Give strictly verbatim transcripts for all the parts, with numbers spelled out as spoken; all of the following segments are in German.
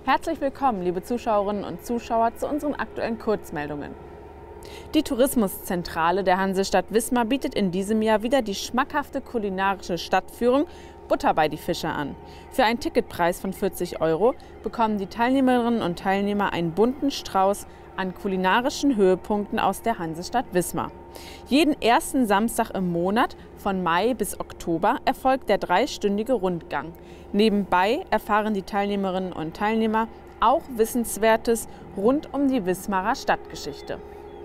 Herzlich willkommen, liebe Zuschauerinnen und Zuschauer, zu unseren aktuellen Kurzmeldungen. Die Tourismuszentrale der Hansestadt Wismar bietet in diesem Jahr wieder die schmackhafte kulinarische Stadtführung Butter bei die Fische an. Für einen Ticketpreis von vierzig Euro bekommen die Teilnehmerinnen und Teilnehmer einen bunten Strauß an kulinarischen Höhepunkten aus der Hansestadt Wismar. Jeden ersten Samstag im Monat von Mai bis Oktober erfolgt der dreistündige Rundgang. Nebenbei erfahren die Teilnehmerinnen und Teilnehmer auch Wissenswertes rund um die Wismarer Stadtgeschichte.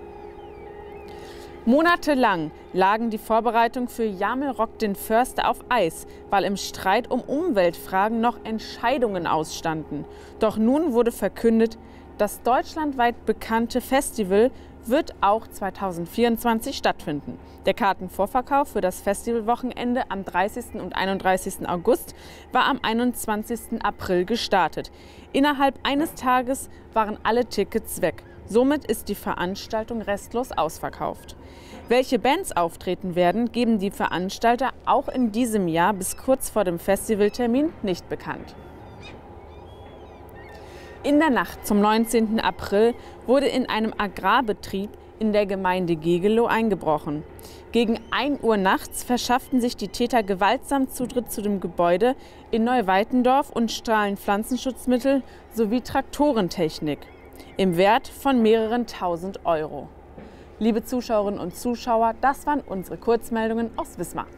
Monatelang lagen die Vorbereitungen für Jamel rockt den Förster auf Eis, weil im Streit um Umweltfragen noch Entscheidungen ausstanden. Doch nun wurde verkündet, das deutschlandweit bekannte Festival wird auch zweitausendvierundzwanzig stattfinden. Der Kartenvorverkauf für das Festivalwochenende am dreißigsten und einunddreißigsten August war am einundzwanzigsten April gestartet. Innerhalb eines Tages waren alle Tickets weg. Somit ist die Veranstaltung restlos ausverkauft. Welche Bands auftreten werden, geben die Veranstalter auch in diesem Jahr bis kurz vor dem Festivaltermin nicht bekannt. In der Nacht zum neunzehnten April wurde in einem Agrarbetrieb in der Gemeinde Gegelow eingebrochen. Gegen ein Uhr nachts verschafften sich die Täter gewaltsam Zutritt zu dem Gebäude in Neuweitendorf und stahlen Pflanzenschutzmittel sowie Traktorentechnik im Wert von mehreren tausend Euro. Liebe Zuschauerinnen und Zuschauer, das waren unsere Kurzmeldungen aus Wismar.